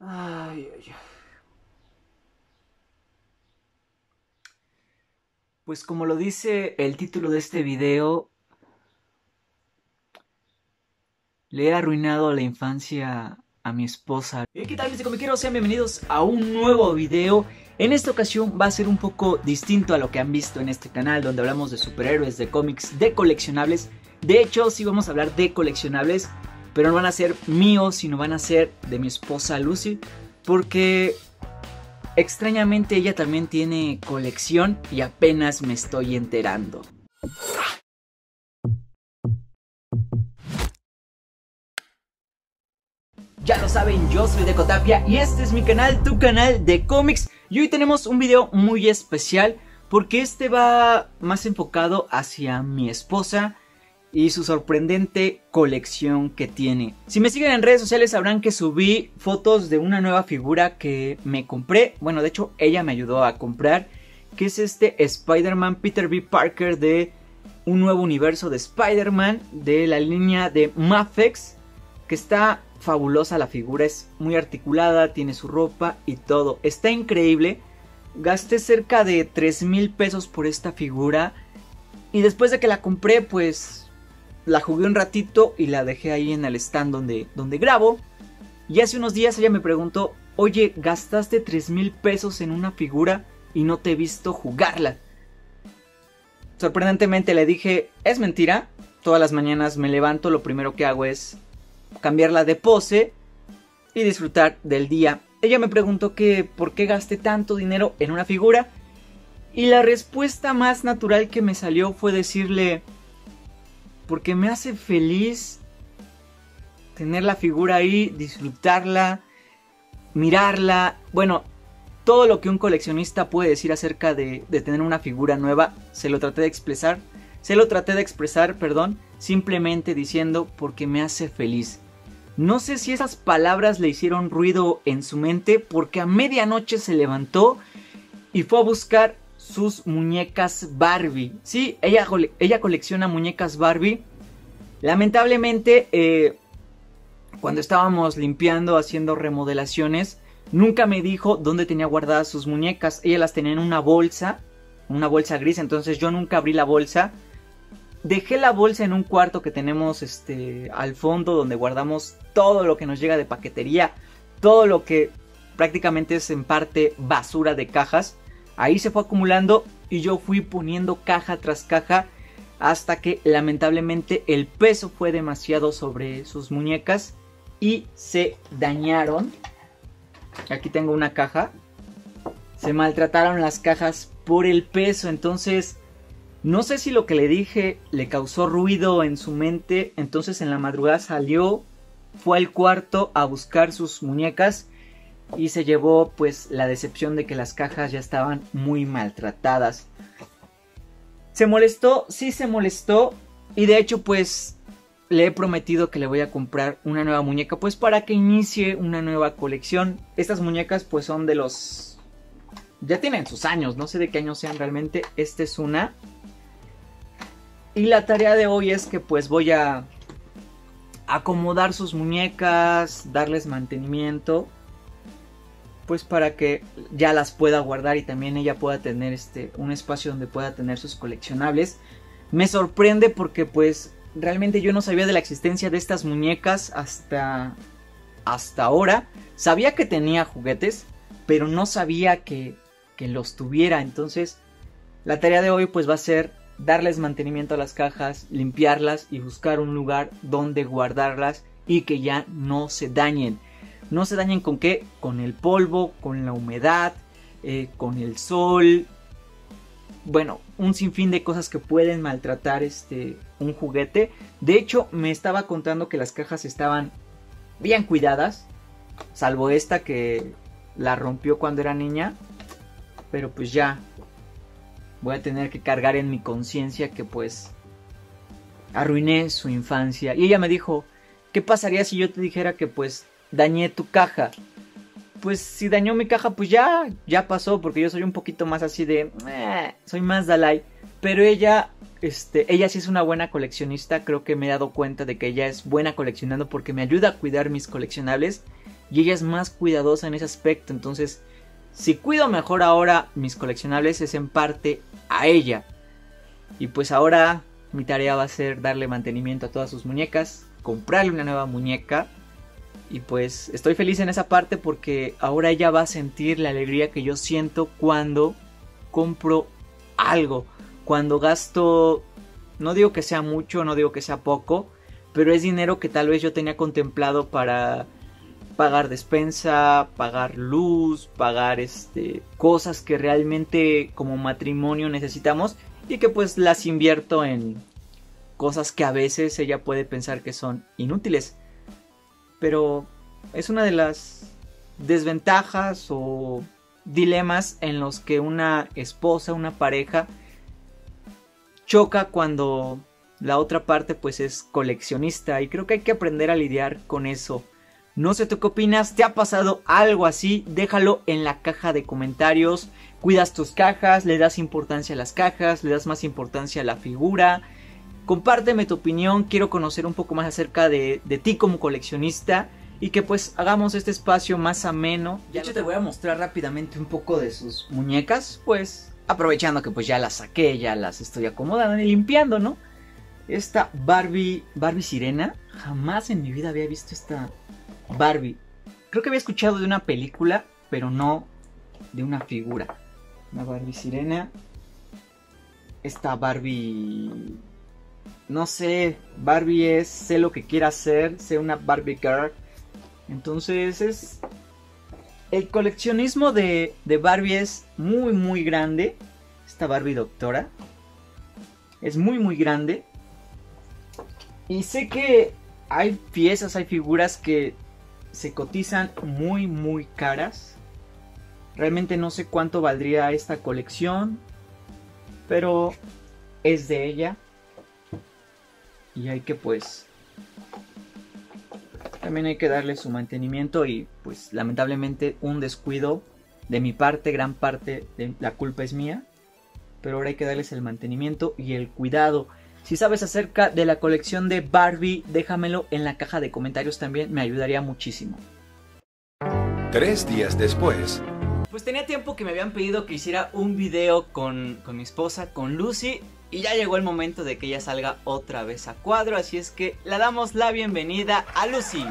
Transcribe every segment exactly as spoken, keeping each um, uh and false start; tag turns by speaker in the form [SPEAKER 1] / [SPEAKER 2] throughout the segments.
[SPEAKER 1] Ay, ay, ay. Pues como lo dice el título de este video, le he arruinado la infancia a mi esposa. ¿Y qué tal, mis comiqueros? Sean bienvenidos a un nuevo video. En esta ocasión va a ser un poco distinto a lo que han visto en este canal, donde hablamos de superhéroes, de cómics, de coleccionables. De hecho, sí vamos a hablar de coleccionables, pero no van a ser míos, sino van a ser de mi esposa Lucy, porque extrañamente ella también tiene colección y apenas me estoy enterando. Ya lo saben, yo soy Deco Tapia y este es mi canal, tu canal de cómics. Y hoy tenemos un video muy especial porque este va más enfocado hacia mi esposa y su sorprendente colección que tiene. Si me siguen en redes sociales sabrán que subí fotos de una nueva figura que me compré. Bueno, de hecho ella me ayudó a comprar, que es este Spider-Man Peter B. Parker de un nuevo universo de Spider-Man de la línea de Mafex, que está fabulosa la figura, es muy articulada, tiene su ropa y todo, está increíble. Gasté cerca de tres mil pesos por esta figura y después de que la compré pues la jugué un ratito y la dejé ahí en el stand donde, donde grabo. Y hace unos días ella me preguntó: oye, gastaste tres mil pesos en una figura y no te he visto jugarla. Sorprendentemente le dije: es mentira, todas las mañanas me levanto, lo primero que hago es cambiarla de pose y disfrutar del día. Ella me preguntó que por qué gasté tanto dinero en una figura, y la respuesta más natural que me salió fue decirle: porque me hace feliz tener la figura ahí, disfrutarla, mirarla. Bueno, todo lo que un coleccionista puede decir acerca de, de tener una figura nueva, se lo traté de expresar, se lo traté de expresar, perdón, simplemente diciendo: porque me hace feliz. No sé si esas palabras le hicieron ruido en su mente, porque a medianoche se levantó y fue a buscar sus muñecas Barbie. Sí, ella, ella colecciona muñecas Barbie. Lamentablemente, eh, cuando estábamos limpiando, haciendo remodelaciones, nunca me dijo dónde tenía guardadas sus muñecas. Ella las tenía en una bolsa, una bolsa gris, entonces yo nunca abrí la bolsa. Dejé la bolsa en un cuarto que tenemos este, al fondo, donde guardamos todo lo que nos llega de paquetería, todo lo que prácticamente es en parte basura de cajas. Ahí se fue acumulando y yo fui poniendo caja tras caja hasta que lamentablemente el peso fue demasiado sobre sus muñecas y se dañaron. Aquí tengo una caja. Se maltrataron las cajas por el peso, entonces no sé si lo que le dije le causó ruido en su mente. Entonces en la madrugada salió, fue al cuarto a buscar sus muñecas y se llevó pues la decepción de que las cajas ya estaban muy maltratadas. ¿Se molestó? Sí, se molestó. Y de hecho pues le he prometido que le voy a comprar una nueva muñeca, pues para que inicie una nueva colección. Estas muñecas pues son de los... ya tienen sus años, no sé de qué años sean realmente. Esta es una. Y la tarea de hoy es que pues voy a acomodar sus muñecas, darles mantenimiento, pues para que ya las pueda guardar y también ella pueda tener este un espacio donde pueda tener sus coleccionables. Me sorprende porque pues realmente yo no sabía de la existencia de estas muñecas hasta hasta ahora. Sabía que tenía juguetes, pero no sabía que, que los tuviera. Entonces la tarea de hoy pues va a ser darles mantenimiento a las cajas, limpiarlas y buscar un lugar donde guardarlas y que ya no se dañen. ¿No se dañen con qué? Con el polvo, con la humedad, eh, con el sol. Bueno, un sinfín de cosas que pueden maltratar este, un juguete. De hecho, me estaba contando que las cajas estaban bien cuidadas, salvo esta que la rompió cuando era niña. Pero pues ya voy a tener que cargar en mi conciencia que pues arruiné su infancia. Y ella me dijo: ¿qué pasaría si yo te dijera que pues dañé tu caja? Pues si dañó mi caja pues ya, ya pasó, porque yo soy un poquito más así de... Eh, soy más Dalai. Pero ella, este, ella sí es una buena coleccionista. Creo que me he dado cuenta de que ella es buena coleccionando porque me ayuda a cuidar mis coleccionables. y ella es más cuidadosa en ese aspecto. Entonces, si cuido mejor ahora mis coleccionables es en parte a ella. Y pues ahora mi tarea va a ser darle mantenimiento a todas sus muñecas, comprarle una nueva muñeca. Y pues estoy feliz en esa parte porque ahora ella va a sentir la alegría que yo siento cuando compro algo. Cuando gasto, no digo que sea mucho, no digo que sea poco, pero es dinero que tal vez yo tenía contemplado para pagar despensa, pagar luz, pagar este, cosas que realmente como matrimonio necesitamos y que pues las invierto en cosas que a veces ella puede pensar que son inútiles. Pero es una de las desventajas o dilemas en los que una esposa, una pareja choca cuando la otra parte pues es coleccionista, y creo que hay que aprender a lidiar con eso. No sé tú qué opinas, ¿te ha pasado algo así? Déjalo en la caja de comentarios. ¿Cuidas tus cajas? ¿Le das importancia a las cajas? ¿Le das más importancia a la figura? Compárteme tu opinión, quiero conocer un poco más acerca de, de ti como coleccionista y que pues hagamos este espacio más ameno. De hecho te voy a mostrar rápidamente un poco de sus muñecas, pues aprovechando que pues ya las saqué, ya las estoy acomodando y limpiando, ¿no? Esta Barbie, Barbie Sirena, jamás en mi vida había visto esta Barbie. Creo que había escuchado de una película, pero no de una figura. Una Barbie Sirena. Esta Barbie... No sé, Barbie es, sé lo que quiera hacer, sé una Barbie Girl. Entonces es... El coleccionismo de, de Barbie es muy muy grande. Esta Barbie doctora es muy muy grande. Y sé que hay piezas, hay figuras que se cotizan muy muy caras. Realmente no sé cuánto valdría esta colección, pero es de ella. Y hay que pues... También hay que darle su mantenimiento y pues lamentablemente un descuido de mi parte, gran parte de la culpa es mía. Pero ahora hay que darles el mantenimiento y el cuidado. Si sabes acerca de la colección de Barbie, déjamelo en la caja de comentarios también, me ayudaría muchísimo.
[SPEAKER 2] Tres días después...
[SPEAKER 1] Pues tenía tiempo que me habían pedido que hiciera un video con, con mi esposa, con Lucy. Y ya llegó el momento de que ella salga otra vez a cuadro, así es que le damos la bienvenida a Lucy.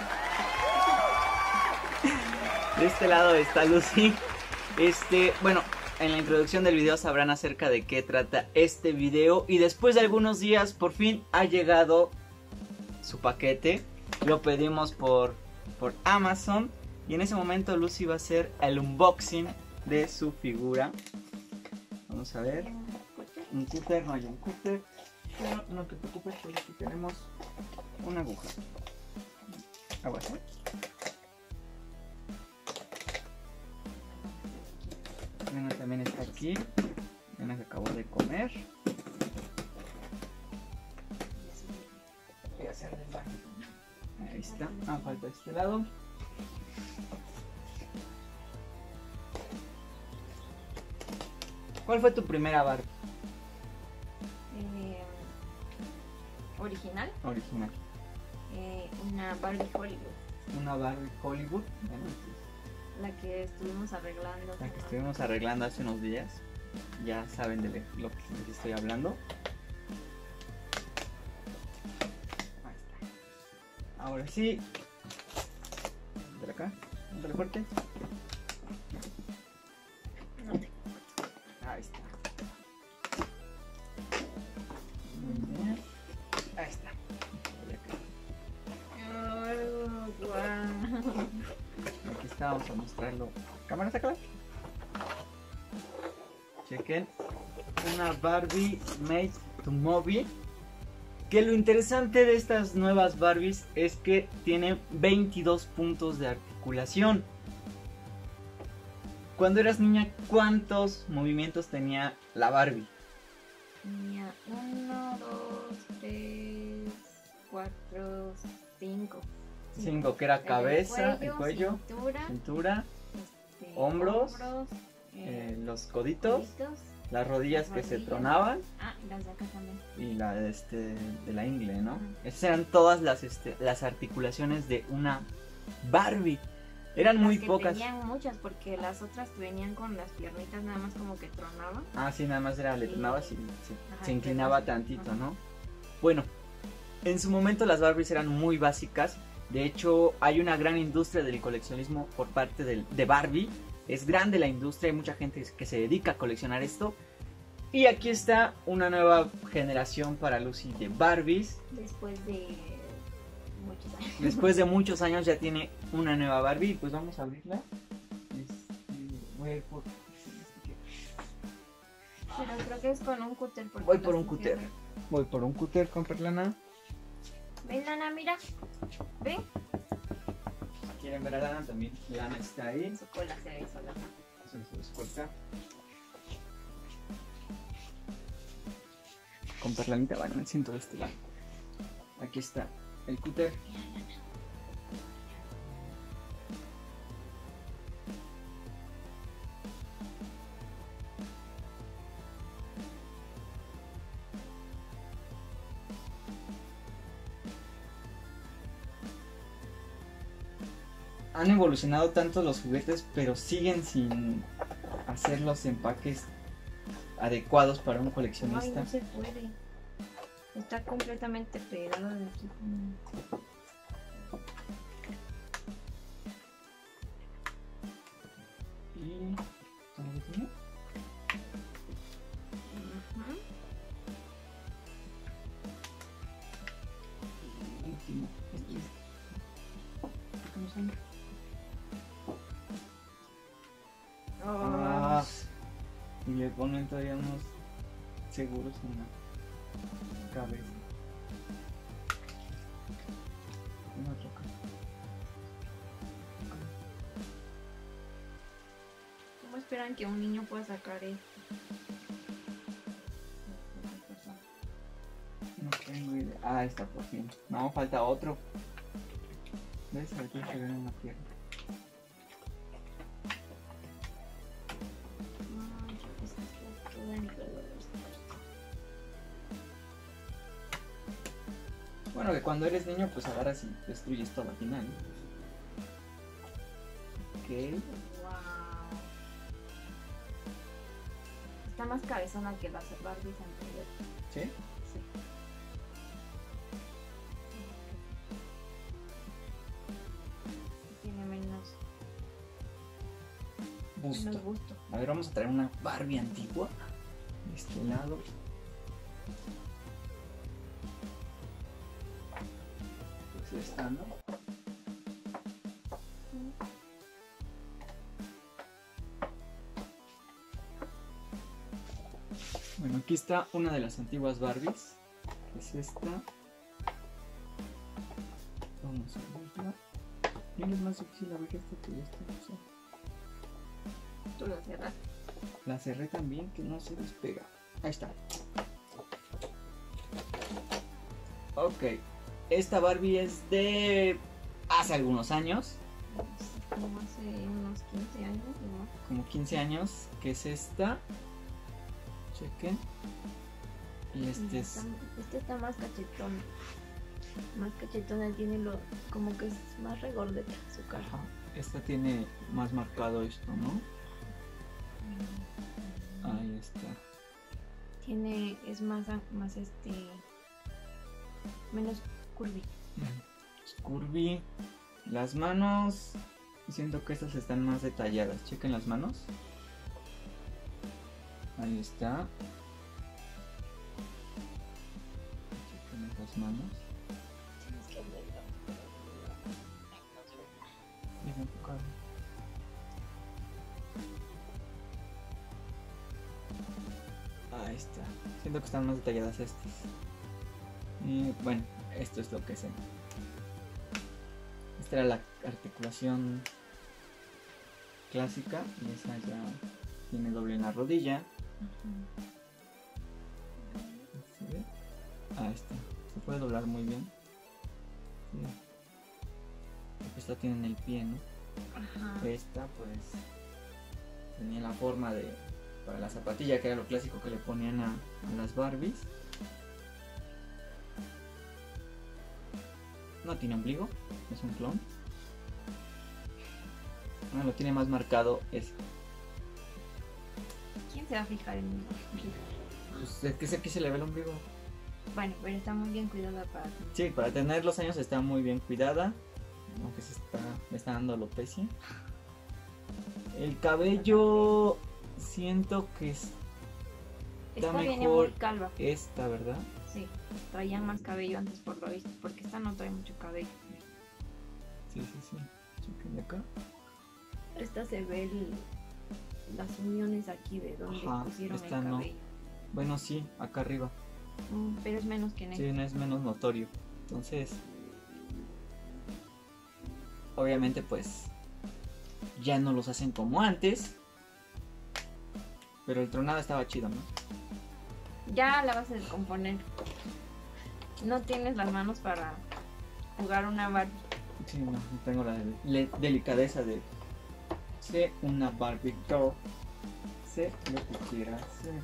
[SPEAKER 1] De este lado está Lucy. Este, bueno, en la introducción del video sabrán acerca de qué trata este video. Y después de algunos días, por fin ha llegado su paquete. Lo pedimos por, por Amazon. Y en ese momento Lucy va a hacer el unboxing de su figura. Vamos a ver. Un cúter, no hay un cúter. Pero no te preocupes, porque aquí tenemos una aguja. Aguas, ¿eh? Bueno, también está aquí. Nena que acabó de comer. Voy a hacer del baño. Ahí está. Ah, falta este lado. ¿Cuál fue tu primera Barbie?
[SPEAKER 3] Eh, original.
[SPEAKER 1] Original.
[SPEAKER 3] Eh, una Barbie Hollywood.
[SPEAKER 1] Una Barbie Hollywood. Bueno,
[SPEAKER 3] La que estuvimos arreglando.
[SPEAKER 1] la que estuvimos arreglando hace unos días. Ya saben de lo que les estoy hablando. Ahí está. Ahora sí. De acá. Dale fuerte.
[SPEAKER 3] No te...
[SPEAKER 1] Ahí está. Muy bien. Ahí está.
[SPEAKER 3] Oh, wow.
[SPEAKER 1] Aquí está, vamos a mostrarlo. Cámara, sácala. Chequen. Una Barbie made to movie. Que lo interesante de estas nuevas Barbies es que tienen veintidós puntos de articulación. Cuando eras niña, ¿cuántos movimientos tenía la Barbie?
[SPEAKER 3] Tenía uno, dos, tres, cuatro, cinco.
[SPEAKER 1] Cinco, que era cabeza, el cuello,
[SPEAKER 3] cintura,
[SPEAKER 1] cintura,
[SPEAKER 3] este,
[SPEAKER 1] hombros,
[SPEAKER 3] hombros,
[SPEAKER 1] eh,
[SPEAKER 3] eh,
[SPEAKER 1] los coditos,
[SPEAKER 3] coditos,
[SPEAKER 1] las rodillas
[SPEAKER 3] las
[SPEAKER 1] que se
[SPEAKER 3] rodillas.
[SPEAKER 1] tronaban
[SPEAKER 3] Ah, y las de acá también.
[SPEAKER 1] y la de, este, de la ingle, ¿no?
[SPEAKER 3] Ujú.
[SPEAKER 1] Esas eran todas las, este, las articulaciones de una Barbie. Eran muy
[SPEAKER 3] Las que
[SPEAKER 1] pocas.
[SPEAKER 3] tenían muchas, porque las otras venían con las piernitas nada más como que tronaban.
[SPEAKER 1] Ah, sí, nada más era, le
[SPEAKER 3] Sí.
[SPEAKER 1] tronabas y se,
[SPEAKER 3] Ajá,
[SPEAKER 1] se
[SPEAKER 3] y
[SPEAKER 1] inclinaba
[SPEAKER 3] luego sí.
[SPEAKER 1] tantito,
[SPEAKER 3] Ajá.
[SPEAKER 1] ¿no? Bueno, en su momento las Barbies eran muy básicas. De hecho, hay una gran industria del coleccionismo por parte del- de Barbie. Es grande la industria, hay mucha gente que se dedica a coleccionar esto. Y aquí está una nueva generación para Lucy de Barbies.
[SPEAKER 3] Después de muchos años.
[SPEAKER 1] Después de muchos años ya tiene una nueva Barbie. Pues vamos a abrirla. Este, voy a ir por...
[SPEAKER 3] Pero creo que es con un cúter. porque
[SPEAKER 1] Voy por
[SPEAKER 3] las
[SPEAKER 1] un cúter.
[SPEAKER 3] encierra.
[SPEAKER 1] Voy por un cúter con Perlana.
[SPEAKER 3] Ven, Lana, mira. Ven.
[SPEAKER 1] ¿Quieren ver a Lana? También Lana está ahí.
[SPEAKER 3] Su cola se ve sola.
[SPEAKER 1] Se los corta. Con Perlanita, bueno, me siento de este lado. Aquí está el cúter. Han evolucionado tanto los juguetes, pero siguen sin hacer los empaques adecuados para un
[SPEAKER 3] Ay,
[SPEAKER 1] coleccionista.
[SPEAKER 3] no se puede. Está completamente pegado de aquí.
[SPEAKER 1] Y... ¿cómo lo tiene?
[SPEAKER 3] Ujú.
[SPEAKER 1] Y último, este es- ¿cómo se llama? Ah, y le ponen todavía unos seguros en la cabeza. En otro caso.
[SPEAKER 3] ¿Cómo esperan que un niño pueda sacar esto?
[SPEAKER 1] No tengo idea. Ah, está por fin. No, falta otro. ¿Ves? Aquí se ve una pierna.
[SPEAKER 3] Ay, es que está todo en color.
[SPEAKER 1] Bueno, que cuando eres niño, pues agarras y destruyes todo al final. Ok.
[SPEAKER 3] Wow. Está más cabezona que las Barbies anteriores.
[SPEAKER 1] ¿Sí?
[SPEAKER 3] Sí. Tiene menos,
[SPEAKER 1] Busto.
[SPEAKER 3] menos gusto.
[SPEAKER 1] A ver, vamos a traer una Barbie antigua. De este lado. Pues esta, ¿no? Bueno, aquí está una de las antiguas Barbies. Que es esta. Vamos a verla. Bien, es más difícil abrir esta que esta. O sea,
[SPEAKER 3] Tú lo cerras.
[SPEAKER 1] la cerré también, que no se despega. Ahí está. Ok. Esta Barbie es de hace algunos años.
[SPEAKER 3] Como hace unos quince años, ¿no?
[SPEAKER 1] Como quince años. Que es esta. Chequen. Y este es...
[SPEAKER 3] Está- Este está más cachetón. Más cachetona, tiene lo. Como que es más regordeta su cara.
[SPEAKER 1] Ajá. Esta tiene más marcado esto, ¿no? Ahí está.
[SPEAKER 3] Tiene. Es más, a- más este. Menos curvy.
[SPEAKER 1] Curvy. Las manos. Siento que estas están más detalladas. Chequen las manos. Ahí está. Chequen esas manos.
[SPEAKER 3] Tienes que verlo.
[SPEAKER 1] Bien enfocado. Ahí está. Siento que están más detalladas estas. Y bueno, esto es lo que sé. Esta era la articulación clásica y esa ya tiene doble en la rodilla. ¿Se ve? Ahí está. Se puede doblar muy bien. Sí. Esta tiene en el pie, ¿no?
[SPEAKER 3] Ajá.
[SPEAKER 1] Esta pues tenía la forma de para la zapatilla, que era lo clásico que le ponían a, a las Barbies. No tiene ombligo, es un clon. Ah, lo tiene más marcado ese.
[SPEAKER 3] ¿Quién se va a fijar en mí?
[SPEAKER 1] Pues es que sé que se le ve el ombligo.
[SPEAKER 3] Bueno, pero está muy bien cuidada para ti.
[SPEAKER 1] Sí, para tener los años está muy bien cuidada. Aunque se está, me está dando alopecia. El cabello siento que es, está
[SPEAKER 3] Esta viene
[SPEAKER 1] mejor
[SPEAKER 3] muy calva.
[SPEAKER 1] esta, ¿verdad?
[SPEAKER 3] Sí, traían más cabello antes por lo visto, porque esta no trae mucho cabello.
[SPEAKER 1] Sí, sí, sí. Chequen de acá.
[SPEAKER 3] Esta se ve el- las uniones aquí de donde
[SPEAKER 1] Ajá,
[SPEAKER 3] pusieron el
[SPEAKER 1] esta no.
[SPEAKER 3] cabello.
[SPEAKER 1] Bueno, sí, acá arriba.
[SPEAKER 3] Mm, pero es menos que en
[SPEAKER 1] Sí,
[SPEAKER 3] esta.
[SPEAKER 1] no es menos notorio. Entonces, obviamente, pues ya no los hacen como antes. Pero el tronado estaba chido, ¿no?
[SPEAKER 3] Ya la vas a descomponer. No tienes las manos para jugar una Barbie.
[SPEAKER 1] Sí, no, no tengo la de- le- delicadeza de ser una Barbie girl. Sé lo que quiera hacer.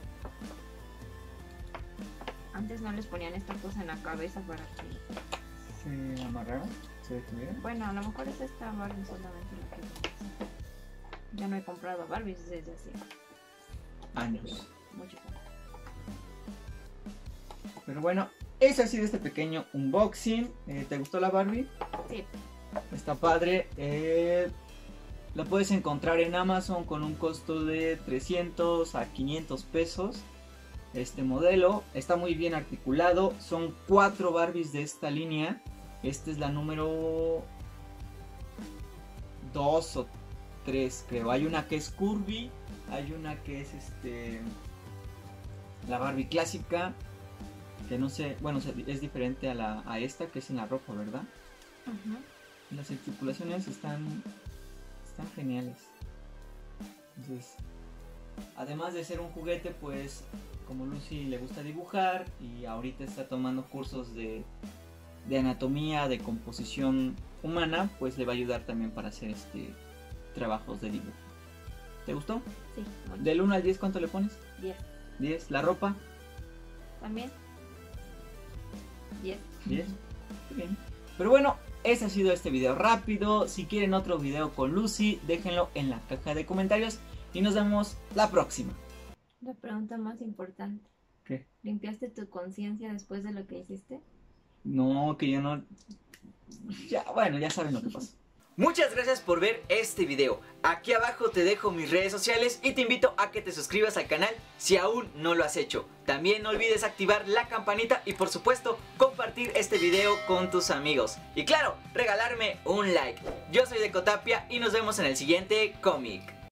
[SPEAKER 3] Antes no les ponían esta cosa en la cabeza para que...
[SPEAKER 1] Se amarraron, se detuvieron.
[SPEAKER 3] Bueno, a lo mejor es esta Barbie solamente la que... Ya no he comprado Barbies desde hace
[SPEAKER 1] Años.
[SPEAKER 3] mucho tiempo.
[SPEAKER 1] Pero bueno, ese ha sido este pequeño unboxing. Eh, ¿Te gustó la Barbie?
[SPEAKER 3] Sí,
[SPEAKER 1] Está padre. Eh, la puedes encontrar en Amazon con un costo de trescientos a quinientos pesos. Este modelo está muy bien articulado. Son cuatro Barbies de esta línea. Esta es la número dos o tres, creo. Hay una que es curvy. Hay una que es este la Barbie clásica. Que no sé, bueno, es diferente a, la, a esta que es en la roja, ¿verdad?
[SPEAKER 3] ajá.
[SPEAKER 1] Las articulaciones están, están geniales. Entonces, además de ser un juguete, pues como Lucy le gusta dibujar y ahorita está tomando cursos de, de anatomía, de composición humana, pues le va a ayudar también para hacer este trabajos de dibujo. ¿Te gustó?
[SPEAKER 3] Sí, muy
[SPEAKER 1] Del uno al diez, ¿cuánto le pones?
[SPEAKER 3] diez.
[SPEAKER 1] diez. ¿La ropa?
[SPEAKER 3] También. diez.
[SPEAKER 1] diez. Muy bien. Pero bueno, ese ha sido este video rápido. Si quieren otro video con Lucy, déjenlo en la caja de comentarios y nos vemos la próxima.
[SPEAKER 3] La pregunta más importante.
[SPEAKER 1] ¿Qué?
[SPEAKER 3] ¿Limpiaste tu conciencia después de lo que hiciste?
[SPEAKER 1] No, que yo no... Ya, bueno, ya saben lo que pasó. Muchas gracias por ver este video. Aquí abajo te dejo mis redes sociales y te invito a que te suscribas al canal si aún no lo has hecho. También no olvides activar la campanita y por supuesto compartir este video con tus amigos. Y claro, regalarme un like. Yo soy Decotapia y nos vemos en el siguiente cómic.